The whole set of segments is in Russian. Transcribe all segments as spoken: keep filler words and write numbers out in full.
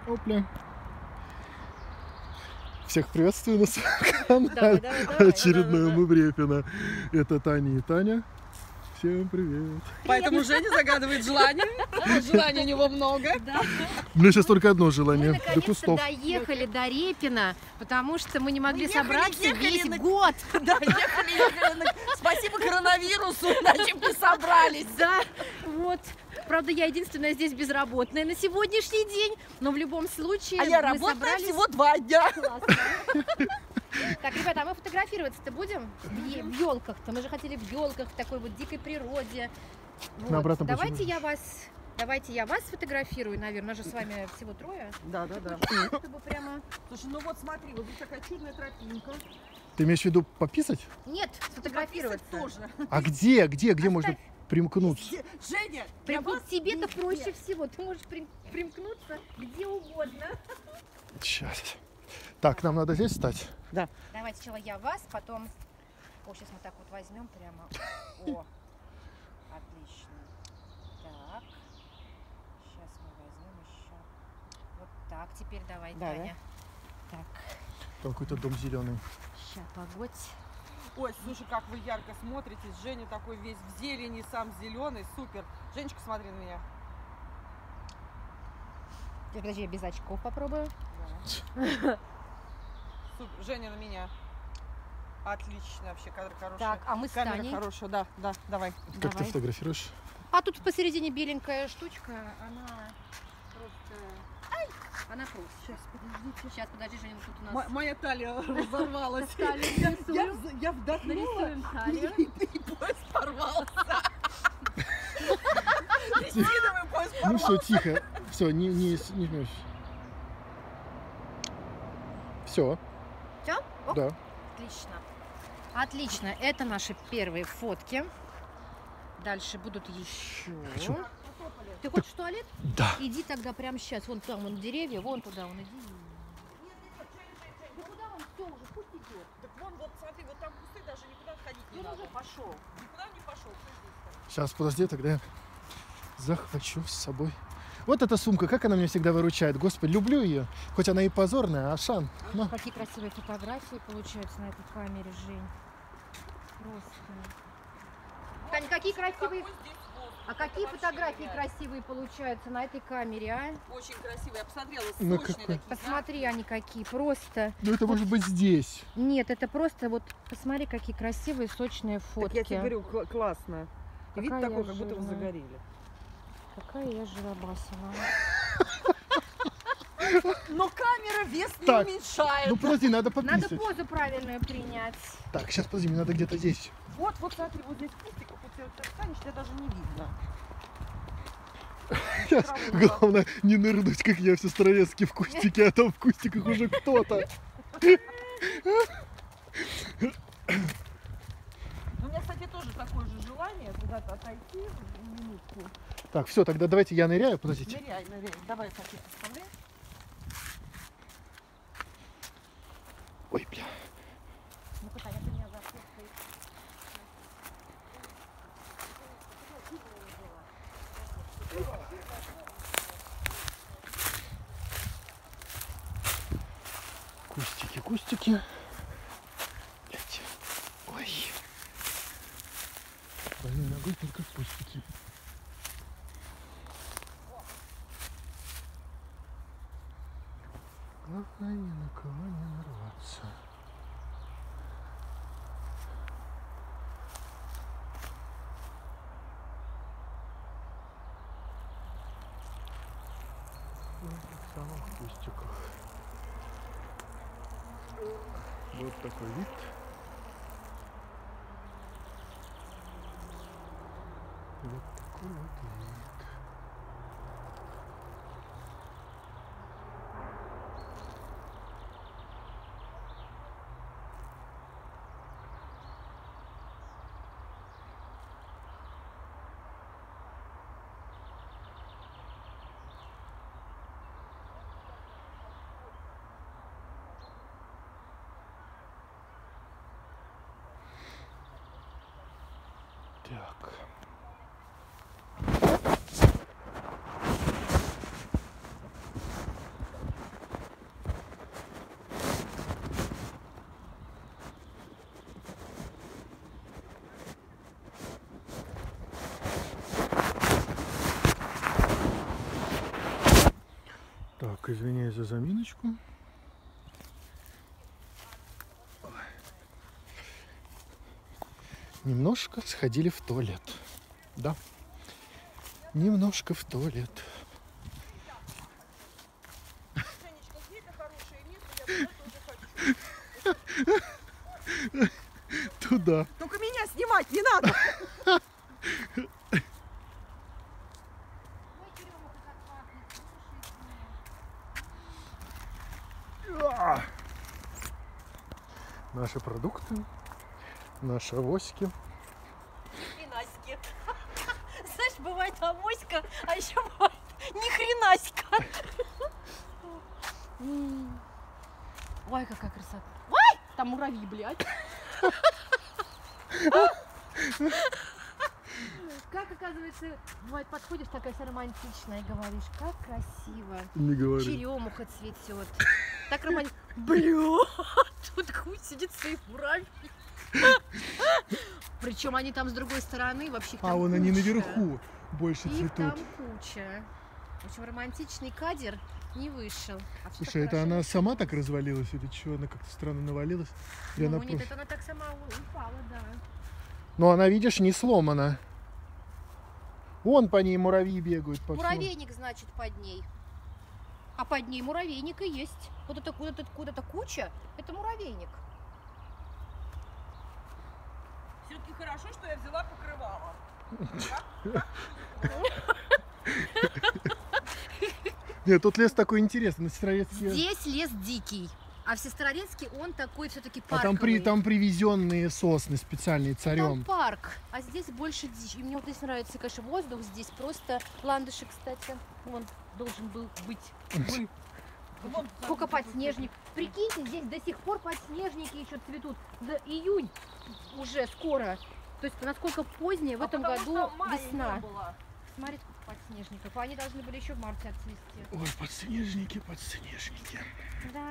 Опля. Всех приветствую на своем канале. Очередное Мубрепино. Это Таня и Таня. Всем привет. Поэтому Женя загадывает желание. Желаний у него много. Да. У меня сейчас только одно желание. Мы наконец-то доехали до Репина, потому что мы не могли мы собраться ехали, весь ехали, год. Да, ехали, ехали. Спасибо коронавирусу, иначе бы собрались. Да, вот. Правда, я единственная здесь безработная на сегодняшний день, но в любом случае А мы я работаю собрались... всего два дня. Классно. Так, ребята, а мы фотографироваться-то будем в елках-то? Мы же хотели в елках, в такой вот дикой природе. Вот. Давайте я вас, давайте я вас сфотографирую, наверное, же с вами всего трое. Да, да, да. Чтобы прямо... Слушай, ну вот смотри, вот здесь такая чудная тропинка. Ты имеешь в виду пописать? Нет, сфотографироваться тоже. А где, где, где можно примкнуться? Женя, Примкнуть тебе-то проще всего. Ты можешь прим примкнуться где угодно. Сейчас. Так, нам надо здесь встать? Да. Давайте сначала я вас, потом... О, сейчас мы так вот возьмем прямо. О, отлично. Так. Сейчас мы возьмем еще. Вот так. Теперь давай, да, Таня. Да? Так. Там какой-то дом зеленый. Сейчас, погодь. Ой, слушай, как вы ярко смотритесь. Женя такой весь в зелени, сам зеленый. Супер. Женечка, смотри на меня. Подожди, я без очков попробую. Да. Супер. Женя на меня. Отлично, вообще кадр хороший. Так, а мы с Камера Таней. хорошая, да, да, давай. Как давай. ты фотографируешь? А тут посередине беленькая штучка, она просто... Ай! Она просто. Сейчас, подождите. Сейчас, подожди, Женя, тут у нас... М моя талия разорвалась. Я, я, я вдохнула, и, и поезд порвался. Резиновый поезд порвался. Ну все, тихо. Все, не, не, не жмешь. Все. Все? Да. Отлично. Отлично. Это наши первые фотки. Дальше будут еще. Хочу. Ты хочешь в туалет? Да. Иди тогда прямо сейчас. Вон там вон деревья, вон туда вон иди. Да куда он все уже? Пусть идет. Так вон, вот смотри, вот там кусты, даже никуда ходить не надо. Он уже пошел. Никуда не пошел. Сейчас, подожди, тогда я захвачу с собой. Вот эта сумка, как она меня всегда выручает. Господи, люблю ее. Хоть она и позорная, Ашан. Но... Какие красивые фотографии получаются на этой камере, Жень. Просто. Тань, какие красивые... А какие фотографии красивые получаются на этой камере, а? Очень красивые. Я посмотрела, ну, сочные такие. Посмотри, они какие, просто. Ну это может быть здесь. Нет, это просто вот, посмотри, какие красивые, сочные фотки. Так я тебе говорю, кл классно. И вид такой, как будто вы жирная. загорели. Какая я жиробасина. Но камера вес не так, уменьшает. Ну подожди, надо пописать. Надо позу правильную принять. Так, сейчас подожди, мне надо где-то здесь. Вот, вот смотри, вот здесь кустик, вот ты встанешь, тебя даже не видно. Сейчас, главное, не нырнуть, как я в Сестрорецке в кустике, а там в кустиках уже кто-то. У меня, кстати, тоже такое же желание куда-то отойти в минутку. Так, все, тогда давайте я ныряю, подождите. Ныряй, ныряй. Давай, Саша, поставляй. Ой, бля. Ну-ка, Таня, ты меня зафоткай. Кустики, кустики. Блять. Ой. Больной ногой только кустики. Главное ни на кого не нарваться. В самых кустиках. Вот такой вид. Вот такой вот вид. Так. Так, извиняюсь за заминочку. Немножко сходили в туалет. Да. Немножко в туалет. Женечка, где это хорошее место? Я туда тоже хочу. Туда. Только меня снимать не надо. Наши продукты, наши авоськи. Ни хренаськи. Знаешь, бывает авоська, а еще бывает ни хренаська. Ой, какая красота. Ой, там муравьи, блядь. Как, оказывается, бывает, подходишь такая вся романтичная и говоришь, как красиво. Не говори. Черемуха цветет. Так романтично. Бля, тут хуй сидит своих муравьи. Причем они там с другой стороны вообще. А вон они наверху больше Их цветут. там куча. В общем, романтичный кадр не вышел. А всё Слушай, так это хорошо. она сама так развалилась или что? Она как-то странно навалилась? Или Ну, она нет, просто- это она так сама упала, да. Но она, видишь, не сломана. Вон по ней муравьи бегают. По всему. Муравейник, значит, под ней. А под ней муравейник и есть. Вот это куда-то куда-то куча, это муравейник. Все-таки хорошо, что я взяла покрывало. Нет, тут лес такой интересный. На Сестрорецке. Здесь лес дикий, а в Сестрорецке он такой все-таки А парковый. там, при, там привезенные сосны специальные Там царем. парк, а здесь больше дичь. И мне вот здесь нравится, конечно, воздух здесь просто ландыши, кстати, он должен был быть. Бы. Вон, Сколько подснежник. Прикиньте, здесь до сих пор подснежники еще цветут. За июнь уже скоро. То есть насколько позднее в А этом потому году что мая не весна. было. Смотри, сколько подснежников. А они должны были еще в марте отцвести. Ой, подснежники, подснежники. Да.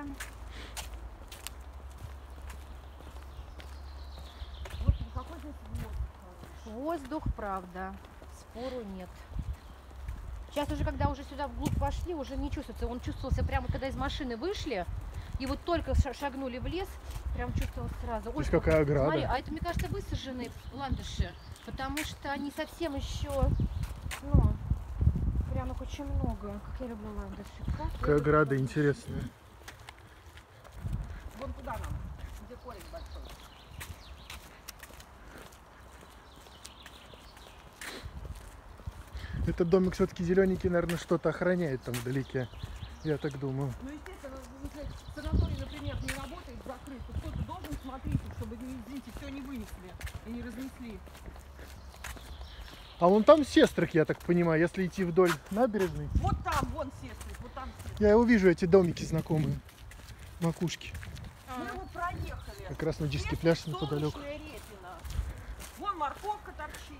Вот какой здесь воздух. Воздух, правда. Спору нет. Сейчас уже, когда уже сюда вглубь пошли, уже не чувствуется. Он чувствовался прямо, когда из машины вышли, и вот только ша- шагнули в лес, прям чувствовалось сразу. То есть Ой, какая ограда. смотри, а это, мне кажется, высажены ландыши, потому что они совсем еще, ну, прям их очень много. Как я люблю ландыши. Как я Какая люблю ограда ландыши. интересная. Вон туда нам, где корень большой. Этот домик все-таки зелененький, наверное, что-то охраняет там вдалеке. Я так думаю. Ну, естественно, если санаторий, например, не работает, закрыт, то кто-то должен смотреть, чтобы, извините, все не вынесли и не разнесли. А вон там сестрик, я так понимаю, если идти вдоль набережной. Вот там, вон сестры, вот там сестры. Я увижу эти домики знакомые. Макушки. А, Мы его проехали. Как раз нудистский Здесь пляж неподалеку. солнечная репина. Вон морковка торчит.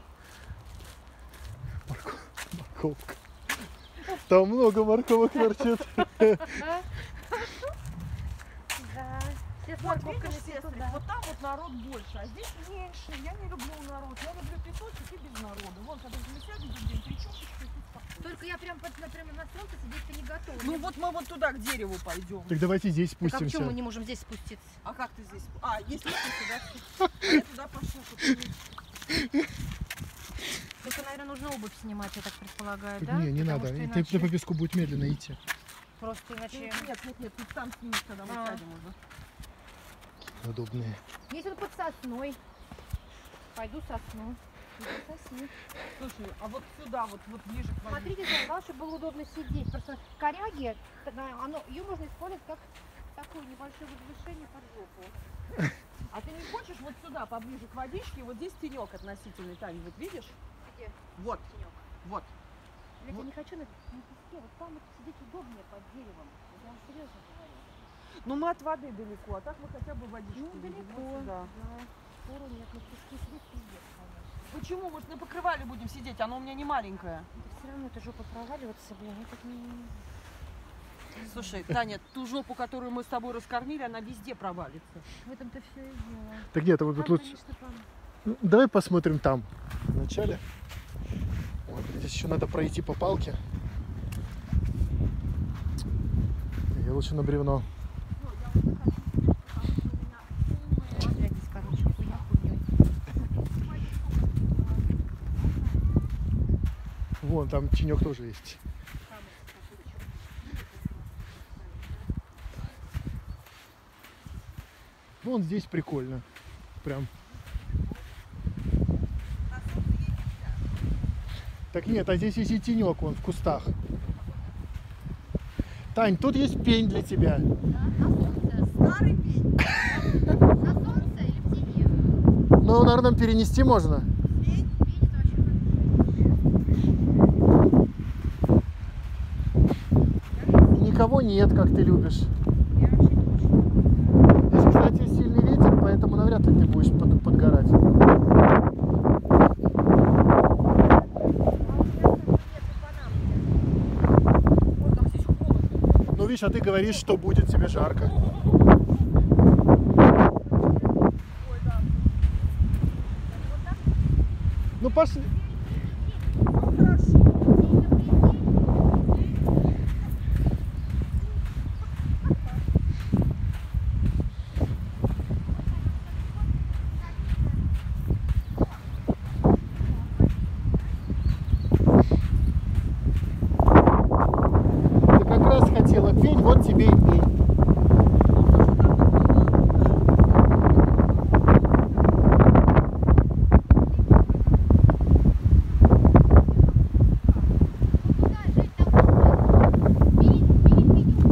Морковка. Там много морковок торчит. Да. Все с Вот морковками видишь, все сестры, туда. вот там вот народ больше, а здесь меньше. Я не люблю народ. Я люблю песочек и без народа. Вон, когда мы сядем, будем причесочку и тут спокойно. Только я прям, под- прямо на солнце сидеть-то не готова. Ну вот мы вот туда, к дереву пойдем. Так давайте здесь Так а почему мы спустимся. не можем здесь спуститься? А как ты здесь? А, есть лестница, да? А я туда пошла. чтобы- Только, наверное, нужно обувь снимать, я так предполагаю, да? Не, не Потому надо. что Ты, иначе- ты по песку будет медленно идти. Просто иначе... Нет, нет, нет, ты там снимешь, когда мы А. сядем уже. Удобные. Если вот под сосной. Пойду сосну. Иди сосни. Слушай, а вот сюда, вот, вот ближе к воде. Смотрите, главное, чтобы было удобно сидеть. Просто коряги, она- оно, ее можно использовать как такое небольшое возвышение под жопу. А ты не хочешь вот сюда, поближе к водичке? Вот здесь тенек относительный, Тань, вот видишь? Где Вот, тенек? вот. Блядь, Вот. я не хочу на, на песке, вот там вот сидеть удобнее под деревом. Я вам серьезно говорю. Ну мы от воды далеко, а так мы хотя бы водички Ну, видим. далеко. Вот сюда. Да. Спору нет, на песке сидеть пиздец, конечно. Почему? Мы ж на покрывале будем сидеть, оно у меня не маленькое. Это все равно эта жопа проваливаться, блин, я так не... Слушай, Таня, ту жопу, которую мы с тобой раскормили, она везде провалится. В этом-то все и дело. Так нет, вот Там, тут лучше. конечно, там... Ну, давай посмотрим там. Вначале. Вот, здесь еще надо пройти по палке. лучше на бревно. Смотри, здесь, короче, хуйня хуйней. Вон, там тенек тоже есть. Вон здесь прикольно. Прям. Так нет, а здесь есть и тенек, вон в кустах. Тань, тут есть пень для тебя. Старый пень. На солнце или в тени? Ну, наверное, перенести можно. Пень? Пень это вообще Никого нет, как ты любишь. Я вообще не очень. Здесь, кстати, сильный ветер, поэтому навряд ли ты будешь под- подгорать. Ну, видишь, а ты говоришь, что будет тебе жарко. Ну, пошли. Ты как раз хотела пень, вот тебе и пень. куда жить там? Бери, бери пенек.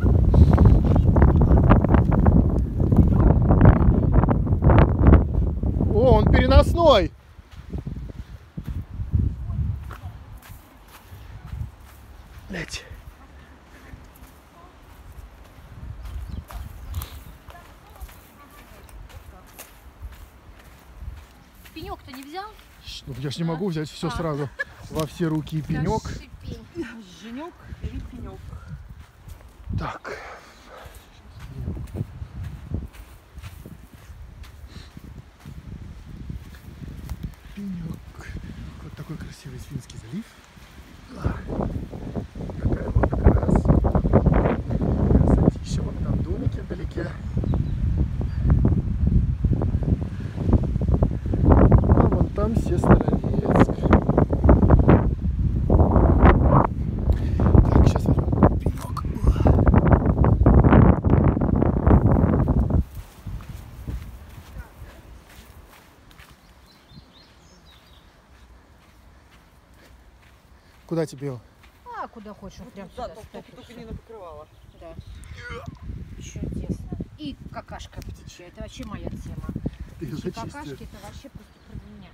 О, он переносной. Блять. Пенек-то не взял? Ну, я ж не могу взять все А. сразу во все руки и пенек. Скажи, пень. Женек или пенек? Так. Пенек. Вот такой красивый Свинский залив. А, какая вот красота. Красотища. Вот там домики вдалеке. А вон там Сестрорецк. Так, сейчас возьмем пенек. Куда тебе его? А, куда хочешь, вот прям Да, сюда. только, ставь и только всё. не на покрывало. Да. Чудесно. И какашка птичья. Это вообще моя тема. Ты ее Птичьи зачистишь. какашки это вообще просто про меня.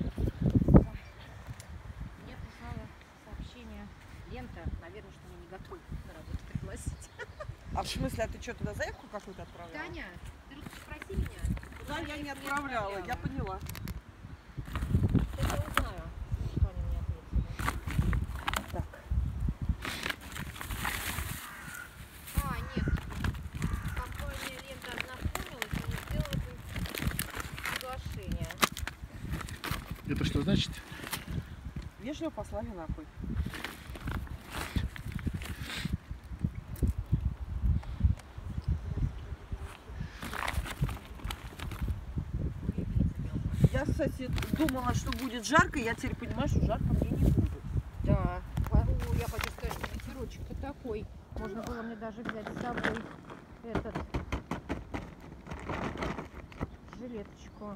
Я прислала сообщение. Лента, наверное, что мне не готов на работу пригласить. А в смысле, а ты что, туда заявку какую-то отправляла? Таня, ты лучше спроси меня. Да, я не отправляла, я поняла. Сейчас я узнаю, что они мне ответили. Так. А, нет. Компания Лента ознакомилась, они сделали приглашение. Это что значит? Вежливо послали нахуй. Я, кстати, думала, что будет жарко, я теперь понимаю, что жарко мне не будет. Да. О, я хочу сказать, что ветерочек-то такой. Можно было мне даже взять с собой этот жилеточку.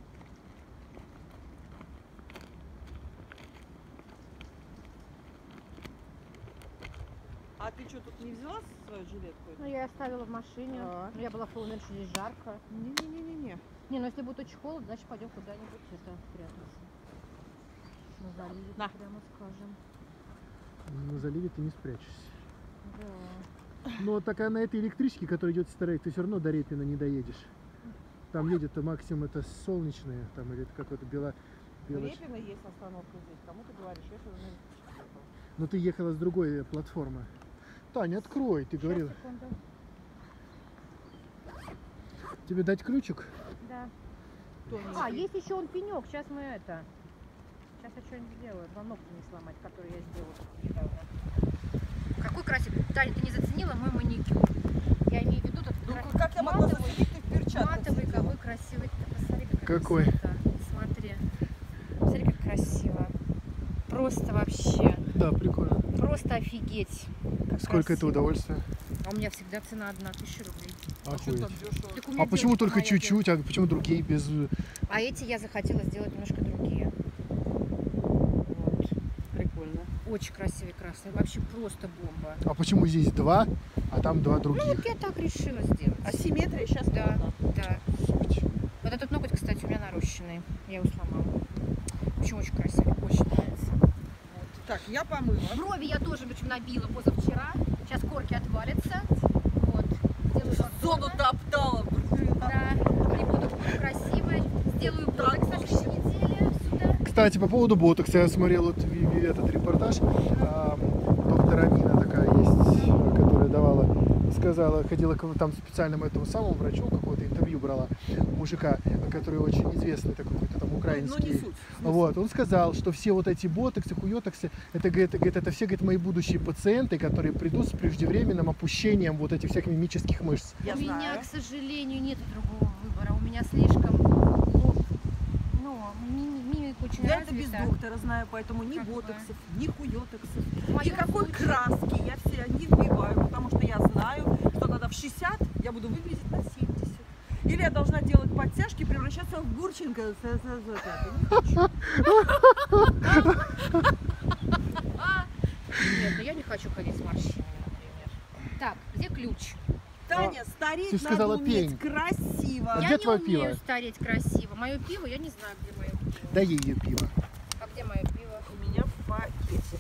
А ты что, тут не взяла свою жилетку? Ну, я оставила в машине. А. Но я была в уверена, что здесь жарко. Не-не-не-не-не. Не, ну если будет очень холодно, значит пойдем куда-нибудь это прятаться. На заливе, На. прямо скажем. На заливе ты не спрячешься. Да. Но так а на этой электричке, которая идет с Старой, ты все равно до Репина не доедешь. Там едет максимум это солнечное, там или это какое-то бело... У бело... Репина есть остановка здесь. Кому ты говоришь? Я сюда на электричке ехала. Но ты ехала с другой э, платформы. Таня, открой, ты говорила. Сейчас, секунду. Тебе дать ключик? Да. Кто не А, пи- есть еще он пенек. Сейчас мы это. Сейчас я что-нибудь сделаю. Два ногти не сломать, которые я сделала недавно. Какой красивый. Таня, ты не заценила мой маникюр? Я имею в виду тот Ну, кра- как я могла матовый, заценить, ты в перчатках матовый, сидела. какой красивый. Ты посмотри, какая Какой? красота. Смотри. Смотри, как красиво. Просто вообще. Да, прикольно. Просто офигеть. Как Сколько это красиво. удовольствие? А у меня всегда цена одна тысяча рублей. А что Охуеть. так дешево? Так у меня А почему девочка только моя делает. чуть-чуть, а почему другие без... А эти я захотела сделать немножко другие. Вот. Прикольно. Очень красивый красный. Вообще просто бомба. А почему здесь два, а там два Ну других? вот я так решила сделать. Асимметрия сейчас Да, модно. да. Вот этот ноготь, кстати, у меня нарощенный. Я его сломала. В общем, очень красивый, очень нравится. Так, я помыла. Брови я тоже причем набила позавчера. Сейчас корки отвалятся. Вот. Сделаю Зону повторно. топтала. Да. И буду красивой. Сделаю ботокс на следующей неделе сюда. Кстати, по поводу ботокса, я смотрел вот ви- ви- этот репортаж. А, доктор Амина такая есть, которая давала, сказала, ходила к там специальному этому самому врачу, какое-то интервью брала у мужика, который очень известный, такой какой-то там Ну, не украинский. суть. Вот, он сказал, что все вот эти ботоксы, хуётоксы, это, говорит, говорит, это все, говорит, мои будущие пациенты, которые придут с преждевременным опущением вот этих всех мимических мышц. Я у меня, знаю. к сожалению, нет другого выбора. У меня слишком, ну, ну, ми- мимика очень Я это без развита. доктора знаю, поэтому ни Как ботоксов, ни хуётоксов, В моем никакой случае- краски я все не вбиваю, потому что я знаю, что тогда в шестьдесят я буду выглядеть на семьдесят. Или я должна делать подтяжки, превращаться в Гурченко. С- с- с- это. Не хочу. Нет, ну я не хочу ходить с морщинами, например. Так, где ключ? Таня, стареть ты сказала, надо уметь пень. красиво. А я где не твое умею пиво? стареть красиво. Мое пиво, я не знаю, где мое пиво. Дай ей ее пиво. А где мое пиво? У меня в пакете.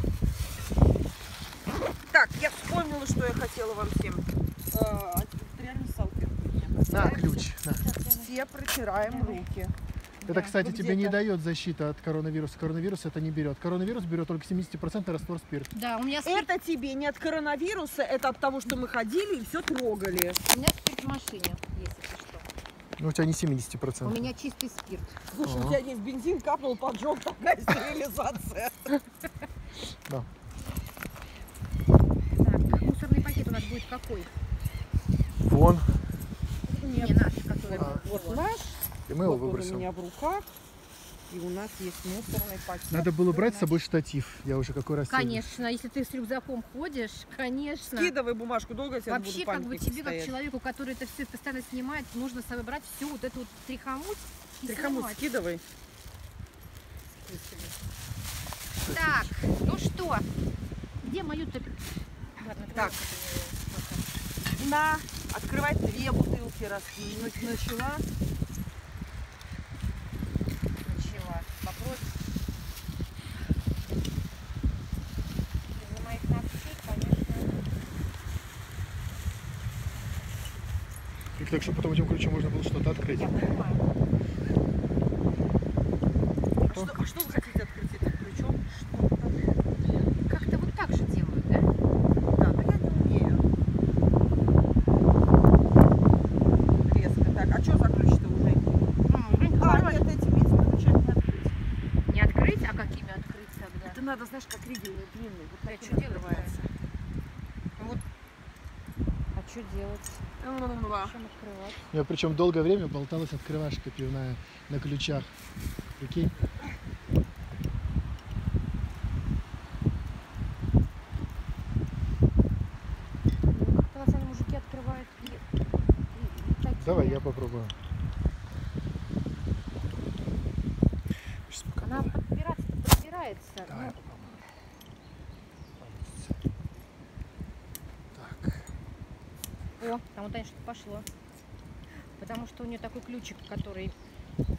Так, я вспомнила, что я хотела вам всем. А, антибактериальные салфетки. На, ключ. На. Все протираем руки. Это, кстати, Ну, тебе не где-то. дает защита от коронавируса. Коронавирус это не берет. Коронавирус берет только семьдесят процентов раствор спирта. Да, у меня спирт, Это тебе не от коронавируса, это от того, что мы ходили и все трогали. у меня спирт в машине, если что. Ну, у тебя не семьдесят У процентов. меня чистый спирт. Слушай, Ага. у тебя есть бензин, капнул, поджег, такая стерилизация. Да. Так, мусорный пакет у нас будет какой? Вон. Не наш, который... А. Вот наш, И мы его вот он у выбросим. меня в руках, и у нас есть мусорный пакет. Надо было брать с собой штатив. Я уже какой раз... Конечно, если ты с рюкзаком ходишь, конечно. Скидывай бумажку, долго я тебя буду Вообще, как бы памятники тебе, как стоять. человеку, который это все постоянно снимает, нужно с собой брать всю вот эту вот трихомуть и Трихомут снимать. скидывай. Так, ну что? Где мою-то... Ладно, Так. давай. На, открывать две бутылки, раз ну, начала. Начала. Вопрос. Из-за моих ногтей, конечно... И так, чтобы потом этим ключом можно было что-то открыть. Я понимаю. А что, а что вы хотите открыть этим ключом? Как-то вот так же делают, да? Да, но я не умею. Резко. Так, а что за ключ-то уже? М, А, короче, нет, этим, этим ключами не открыть. не открыть, а какими открыть тогда? Это надо, знаешь, как ригельный длинный. Вот А таким что делать-то? открывается. Вот. А что делать? Ла-ла-ла-ла. Чем открывать? Я причем долгое время болталась открывашка пивная на ключах. Прикинь? Как-то на самом деле мужики открывают и, и- и такие. Давай, я попробую. Сейчас пока Она было. подпираться-то подпирается. Давай я ну, попробую. Так. О, там вот, конечно, что-то пошло. Потому что у нее такой ключик, который... Блин.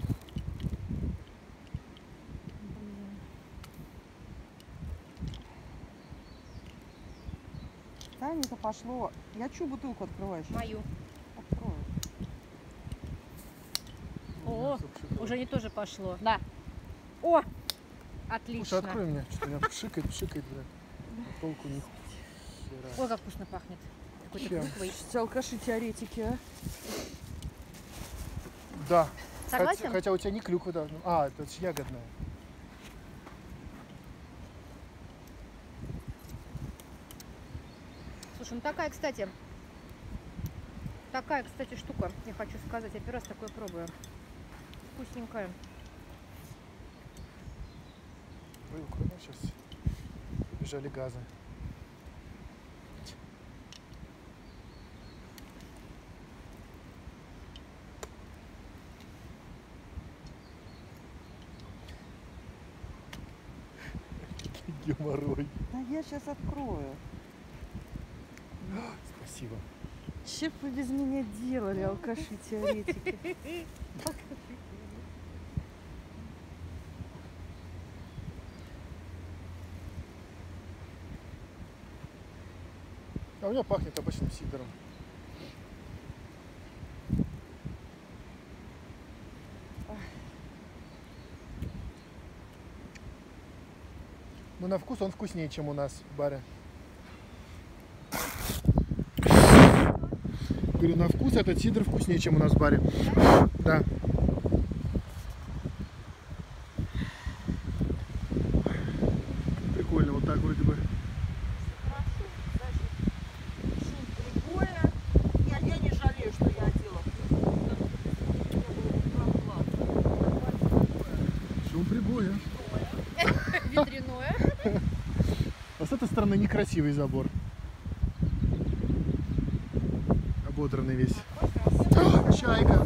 Таня-то пошло. Я чью бутылку открываешь? Мою. Открою. О, уже не тоже пошло. Да. О, отлично. Слушай, открой меня. Что-то меня пшикает, пшикает, блядь. Толку не хера. Ой, как вкусно пахнет. Какой-то Чем? клюквой. Все алкаши-теоретики, а? Да. Согласен? Хотя, хотя у тебя не клюква должна. А, это ж ягодная. Слушай, ну такая, кстати, такая, кстати, штука, я хочу сказать, я первый раз такое пробую. Вкусненькая. Ой, аккуратно, сейчас бежали газы. Геморрой. Да я сейчас открою. Спасибо. Че бы вы без меня делали, алкаши теоретики? А у меня пахнет обычным сидором. Но на вкус он вкуснее, чем у нас в баре. Говорю, на вкус этот сидр вкуснее, чем у нас в баре. Да. Прикольно, вот так вроде бы. Прикольно. Я, я не жалею, что я одела. Шум прибоя. Ветряное. А с этой стороны некрасивый забор. Ободранный весь. А, чайка.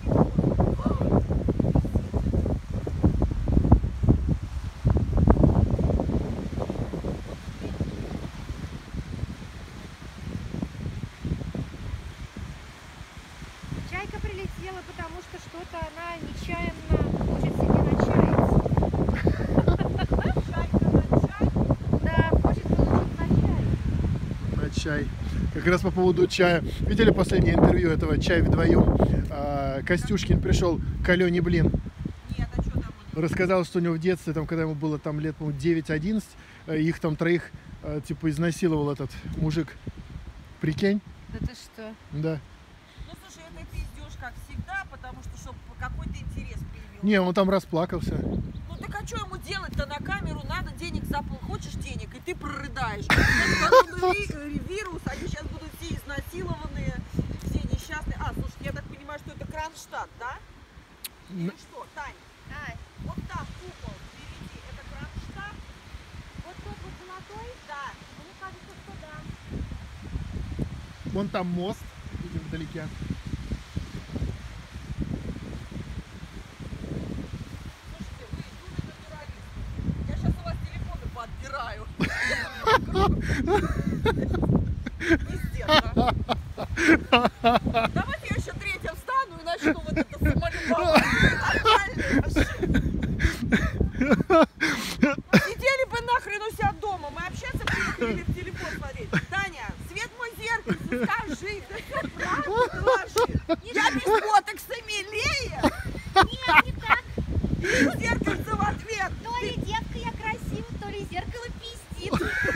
Чайка прилетела, потому что что-то она нечаянно хочет себе начаять. Чайка на чай. Да, хочет получить на чай. На чай. Как раз по поводу чая. Видели последнее интервью этого «Чай вдвоем»? А, Костюшкин пришел к Алене Блин. Нет, а что там у них? Рассказал, что у него в детстве, там, когда ему было там, лет по-моему, девять-одиннадцать, э, их там троих э, типа изнасиловал этот мужик. Прикинь? Да ты что? Да. Ну слушай, это пиздеж, как всегда, потому что чтобы какой-то интерес появился. Не, он там расплакался. Ну так а что ему делать-то на камеру? Надо денег заплатить. Хочешь денег, и ты прорыдаешь. Это вирус, они сейчас будут все изнасилованные, все несчастные. А, слушай, я так понимаю, что это Кронштадт, да? Или что, Тань? Ай, Вот там купол впереди, это Кронштадт? вот тот вот золотой? Да. Мне кажется, что да. Вон там мост, видим вдалеке. Слушайте, вы юный натуралист. Я сейчас у вас телефоны поотбираю. Пиздец, да? Давайте я еще третья встану и начну вот это самолюбование. Нормальные вообще. Сидели бы нахрен у себя дома. Мы общаться приехали в телефон смотреть. Таня, свет мой зеркальце, скажи. Да все правда, ложи. Я без ботокса милее. Нет, не так. И зеркальце в ответ. То ли девка я красивая, то ли зеркало пиздит.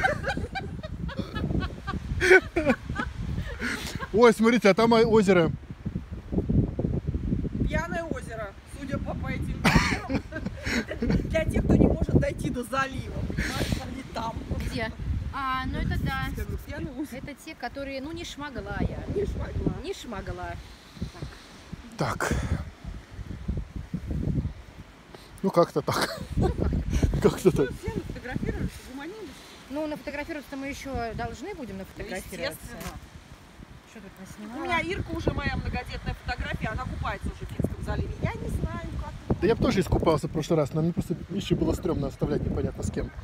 Ой, смотрите, а там озеро. Пьяное озеро, судя по, по этим видео. Для тех, кто не может дойти до залива. Понимаешь, они там. Где? А, ну это да. Я говорю, пьяное озеро. Это те, которые, ну не шмагала я. Не шмагла. Не шмагала. Так. Ну как-то так. Как-то так. Все нафотографировались, угомонились. Ну, нафотографироваться мы еще должны будем нафотографироваться. Естественно. Что тут У наснимала? меня Ирка уже моя многодетная фотография, она купается уже в Финском заливе. Я не знаю, как. Да я бы тоже искупался в прошлый раз, но мне просто еще было стрёмно оставлять непонятно с кем.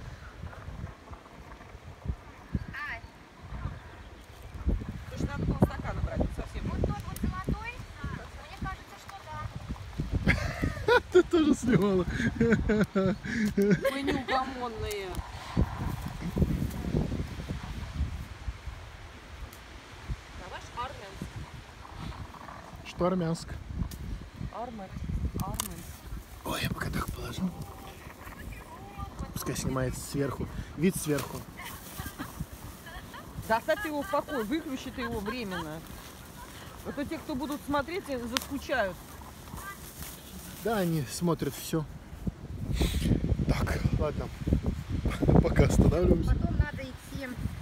Ай, Потому что надо было стакана брать, вот совсем. вот тот вот золотой, мне кажется, что да. Ты тоже снимала. Вы неугомонные. Давай Арменск. Что Армянск? Армен. Арменск. Ой, я пока так положу. Пускай снимается сверху. Вид сверху. Да оставь его в покое, выключи ты его временно. А то те, кто будут смотреть, заскучают. Да, они смотрят все. Так, ладно. Пока останавливаемся. Потом надо идти